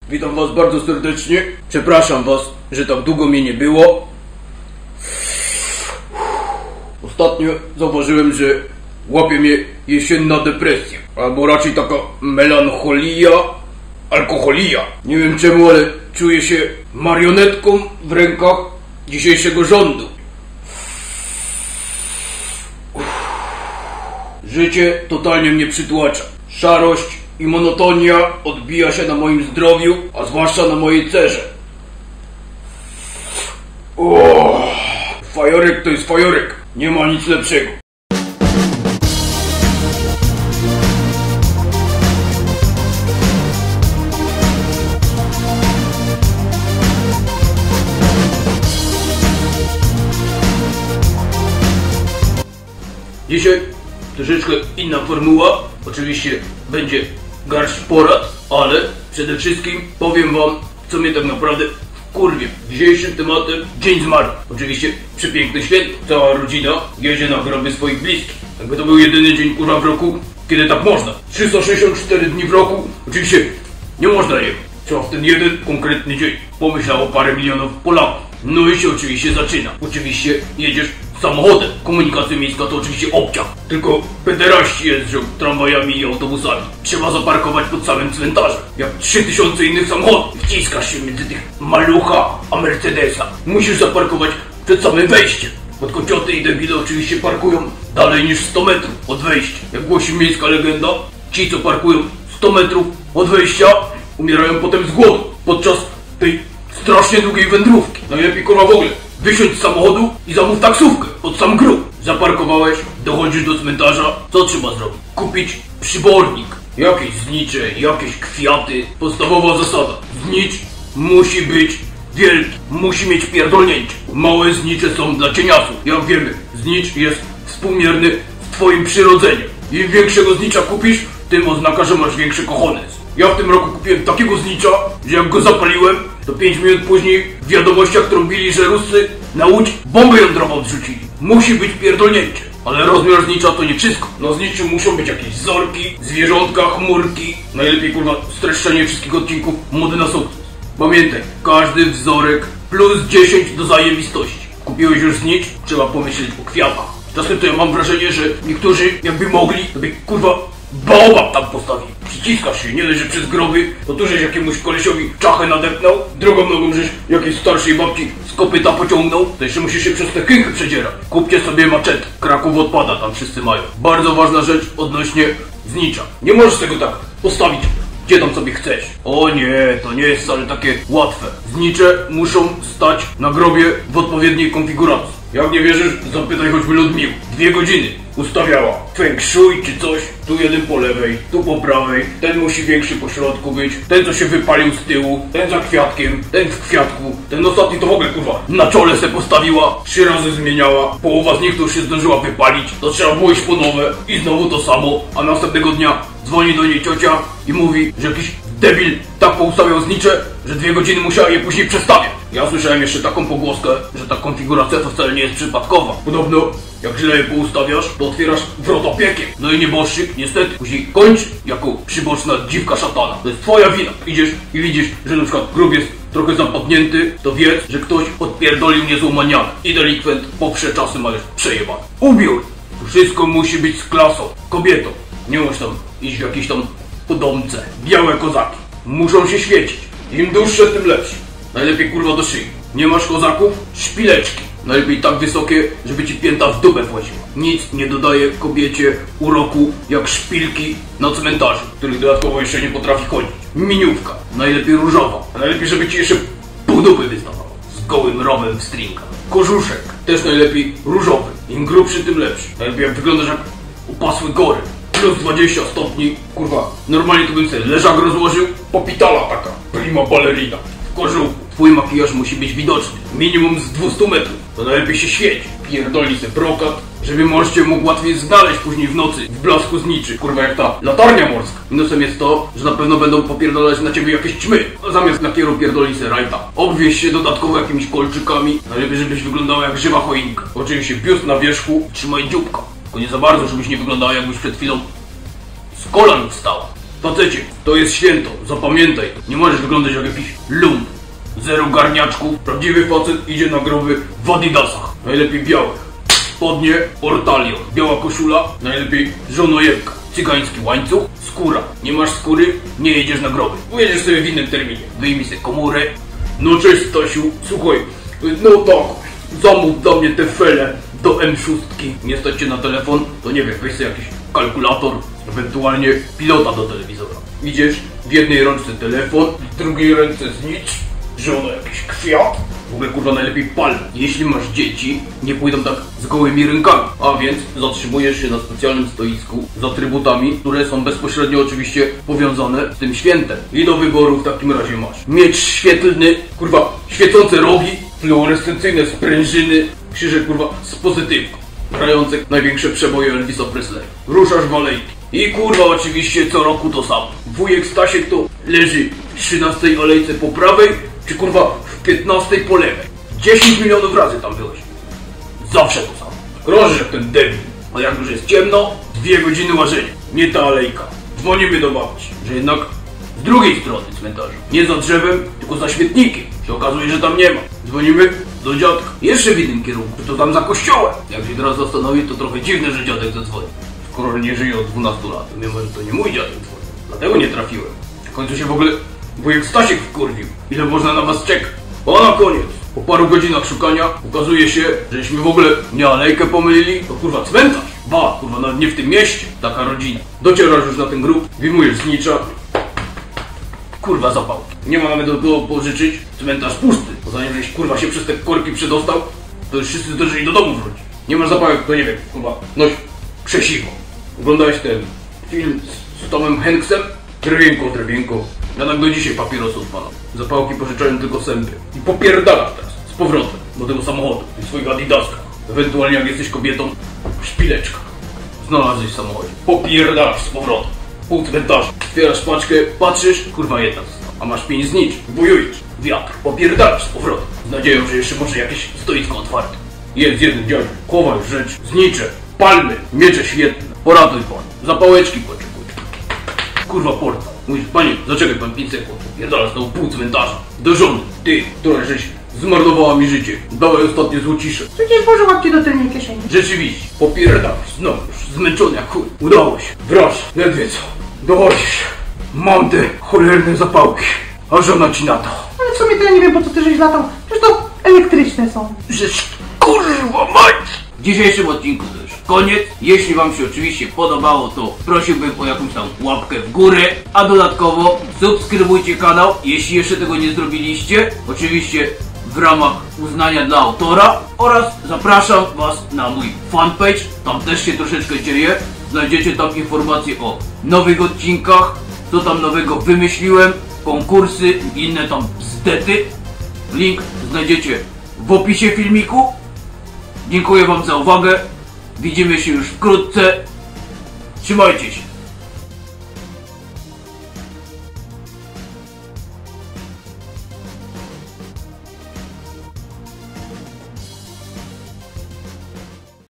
Witam was bardzo serdecznie. Przepraszam was, że tak długo mnie nie było. Ostatnio zauważyłem, że łapie mnie jesienna depresja. Albo raczej taka melancholia, alkoholia. Nie wiem czemu, ale czuję się marionetką w rękach dzisiejszego rządu. Życie totalnie mnie przytłacza. Szarość i monotonia odbija się na moim zdrowiu, a zwłaszcza na mojej cerze. Fajorek to jest fajorek. Nie ma nic lepszego. Dzisiaj troszeczkę inna formuła. Oczywiście będzie garść porad, ale przede wszystkim powiem wam, co mnie tak naprawdę wkurwia. Dzisiejszym tematem Dzień Zmarłych. Oczywiście przepiękny święto. Cała rodzina jedzie na groby swoich bliskich. Jakby to był jedyny dzień kurwa w roku, kiedy tak można. 364 dni w roku. Oczywiście nie można jechać. Trzeba w ten jeden konkretny dzień. Pomyślało parę milionów Polaków. No i się oczywiście zaczyna. Oczywiście jedziesz samochodem. Komunikacja miejska to oczywiście obciach. Tylko pederaści jeżdżą tramwajami i autobusami. Trzeba zaparkować pod samym cmentarzem. Jak 3000 innych samochodów. Wciskasz się między tych malucha a Mercedesa. Musisz zaparkować przed samym wejściem. Pod kocioty i debile oczywiście parkują dalej niż 100 metrów od wejścia. Jak głosi miejska legenda, ci co parkują 100 metrów od wejścia umierają potem z głodu podczas tej strasznie długiej wędrówki. Najlepiej kurwa w ogóle wysiądź z samochodu i zamów taksówkę pod sam grób. Zaparkowałeś, dochodzisz do cmentarza. Co trzeba zrobić? Kupić przybornik. Jakieś znicze, jakieś kwiaty. Podstawowa zasada. Znicz musi być wielki. Musi mieć pierdolnięcie. Małe znicze są dla cieniasów. Jak wiemy, znicz jest współmierny z twoim przyrodzeniem. Im większego znicza kupisz, tym oznacza, że masz większy cojones. Ja w tym roku kupiłem takiego znicza, że jak go zapaliłem, to 5 minut później w wiadomościach trąbili, że Ruscy na Łódź bombę jądrową odrzucili. Musi być pierdolnięcie. Ale rozmiar znicza to nie wszystko. Na zniczu muszą być jakieś wzorki, zwierzątka, chmurki. Najlepiej kurwa streszczenie wszystkich odcinków Mody na sukces. Pamiętaj, każdy wzorek plus 10 do zajebistości. Kupiłeś już znicz? Trzeba pomyśleć o kwiatach. Czasem to ja mam wrażenie, że niektórzy jakby mogli, to by kurwa baobab tam postawili. Przyciskasz się, nie dość, że przez groby, to tu żeś jakiemuś kolesiowi czachę nadepnął, drugą nogą żeś jakiejś starszej babci z kopyta pociągnął, to jeszcze musisz się przez te kynchy przedzierać. Kupcie sobie maczetę. Kraków odpada, tam wszyscy mają. Bardzo ważna rzecz odnośnie znicza. Nie możesz tego tak postawić gdzie tam sobie chcesz. O nie, to nie jest wcale takie łatwe. Znicze muszą stać na grobie w odpowiedniej konfiguracji. Jak nie wierzysz, zapytaj choćby Ludmiłę. 2 godziny ustawiała feng shui czy coś. Tu jeden po lewej, tu po prawej. Ten musi większy po środku być. Ten co się wypalił z tyłu. Ten za kwiatkiem, ten w kwiatku. Ten ostatni to w ogóle kurwa na czole se postawiła. 3 razy zmieniała. Połowa z nich to już się zdążyła wypalić. To trzeba było iść po nowe i znowu to samo. A następnego dnia dzwoni do niej ciocia i mówi, że jakiś debil tak poustawiał znicze, że 2 godziny musiała je później przestawiać. Ja słyszałem jeszcze taką pogłoskę, że ta konfiguracja to wcale nie jest przypadkowa. Podobno, jak źle je poustawiasz, to otwierasz wrota piekieł. No i nieboszczyk niestety później kończy jako przyboczna dziwka szatana. To jest twoja wina. Idziesz i widzisz, że na przykład grób jest trochę zapadnięty, to wiedz, że ktoś odpierdolił niezłą manianę. I delikwent poprze czasy ma już przejebane. Ubiór! Wszystko musi być z klasą. Kobietą. Nie możesz tam iść w jakieś tam podomce. Białe kozaki. Muszą się świecić. Im dłuższe, tym lepsze. Najlepiej kurwa do szyi. Nie masz kozaków? Szpileczki. Najlepiej tak wysokie, żeby ci pięta w dupę wchodziła. Nic nie dodaje kobiecie uroku jak szpilki na cmentarzu, których dodatkowo jeszcze nie potrafi chodzić. Miniówka. Najlepiej różowa. A najlepiej, żeby ci jeszcze pół dupy wystawało. Z gołym rowem w stringa. Kożuszek. Też najlepiej różowy. Im grubszy, tym lepszy. Najlepiej jak wyglądasz jak upasły gory. Plus 20 stopni. Kurwa, normalnie to bym sobie leżak rozłożył. Popitala taka. Prima ballerina. W kożuchu. Twój makijaż musi być widoczny. Minimum z 200 metrów. To najlepiej się świeci. Pierdolni se brokat, żeby mąż cię mógł łatwiej znaleźć później w nocy. W blasku zniczy. Kurwa jak ta latarnia morska. Minusem jest to, że na pewno będą popierdolać na ciebie jakieś ćmy. A zamiast lakieru pierdoli se rajta. Obwieź się dodatkowo jakimiś kolczykami. Najlepiej żebyś wyglądała jak żywa choinka. Oczywiście biust na wierzchu. Trzymaj dzióbka. Tylko nie za bardzo, żebyś nie wyglądała jakbyś przed chwilą z kolan wstała. Facecie, to jest święto, zapamiętaj. Nie możesz wyglądać jak jakiś lump. Zero garniaczków, prawdziwy facet idzie na groby w adidasach. Najlepiej białych. Spodnie, ortalion. Biała koszula, najlepiej żonojebka. Cygański łańcuch, skóra. Nie masz skóry, nie jedziesz na groby. Pojedziesz sobie w innym terminie. Wyjmij sobie komórę. No cześć Stasiu, słuchaj, no tak, zamów dla mnie te fele do M6. Nie stać cię na telefon, to nie wiem, weź sobie jakiś kalkulator, ewentualnie pilota do telewizora. Idziesz, w jednej ręce telefon, w drugiej ręce znicz, żono jakiś kwiat. W ogóle kurwa najlepiej palmy. Jeśli masz dzieci, nie pójdą tak z gołymi rękami. A więc zatrzymujesz się na specjalnym stoisku z atrybutami, które są bezpośrednio oczywiście powiązane z tym świętem. I do wyboru w takim razie masz miecz świetlny, kurwa świecące rogi, fluorescencyjne sprężyny, krzyżyk kurwa z pozytywką, grające największe przeboje Elvisa Presleya. Ruszasz w alejki. I kurwa oczywiście co roku to samo. Wujek Stasiek to leży w 13 alejce po prawej, czy kurwa w 15 po lewej. 10 milionów razy tam byłeś. Zawsze to samo. Krążysz jak ten debil. A jak już jest ciemno, 2 godziny łażenia. Nie ta alejka. Dzwonimy do babci, że jednak z drugiej strony cmentarza. Nie za drzewem, tylko za śmietnikiem. Się okazuje, że tam nie ma. Dzwonimy do dziadka. Jeszcze w innym kierunku, to tam za kościołem. Jak się teraz zastanowi, to trochę dziwne, że dziadek zadzwonił. Skoro nie żyje od 12 lat, to mimo, że to nie mój dziadek dzwonił. Dlatego nie trafiłem. W końcu się w ogóle wujek Stasiek wkurwił. Ile można na was czekać? A na koniec, po paru godzinach szukania okazuje się, żeśmy w ogóle nie alejkę pomylili, to kurwa cmentarz. Ba, kurwa nawet nie w tym mieście. Taka rodzina. Docierasz już na ten grób, wyjmujesz znicza. Kurwa zapałki. Nie ma nawet do kogo pożyczyć. Cmentarz pusty. Bo zanim żeś kurwa się przez te korki przedostał, to już wszyscy zdążyli do domu wrócić. Nie masz zapałek, to nie wiem, kurwa, noś krzesiwo. Oglądałeś ten film z Tomem Hanksem? Drewienko. Ja tak do dzisiaj papierosy odpalam. Zapałki pożyczają tylko sępy. I popierdalasz teraz z powrotem do tego samochodu i swojego adidaska. Ewentualnie jak jesteś kobietą, szpileczka. Znalazłeś w samochodzie. Popierdalasz z powrotem. Pół cmentarza. Otwierasz paczkę, patrzysz, kurwa jedna została. A masz 5 znicz. Bujujesz. Wiatr. Popierdalasz z powrotem. Z nadzieją, że jeszcze może jakieś stoisko otwarte. Jest jeden dziadziu. Chowaj rzecz. Znicze. Palmy. Miecze świetne. Poratuj pan. Zapałeczki potrzebuję. Kurwa portal. Mówisz, panie, zaczekaj pan 5 sekund. Pierdala znowu pół cmentarza. Do żony. Ty, która żeś zmarnowała mi życie. Dawaj ostatnie złocisze. Przecież włożyłam ci do tylnej kieszeni. Rzeczywiście. Popierdalasz. Znowu już zmęczony jak chuj. Udało się. Wraż. Ledwie co. Dochodzisz. Mam te cholerne zapałki. A żona ci na to. Ale w sumie to ja nie wiem, po co ty żeś latał. Przecież to elektryczne są. Żeż kurwa mać! W dzisiejszym odcinku to już koniec. Jeśli wam się oczywiście podobało, to prosiłbym o jakąś tam łapkę w górę, a dodatkowo subskrybujcie kanał, jeśli jeszcze tego nie zrobiliście. Oczywiście w ramach uznania dla autora, oraz zapraszam was na mój fanpage. Tam też się troszeczkę dzieje. Znajdziecie tam informacje o nowych odcinkach, co tam nowego wymyśliłem, konkursy i inne tam bzdety. Link znajdziecie w opisie filmiku. Dziękuję wam za uwagę. Widzimy się już wkrótce. Trzymajcie się.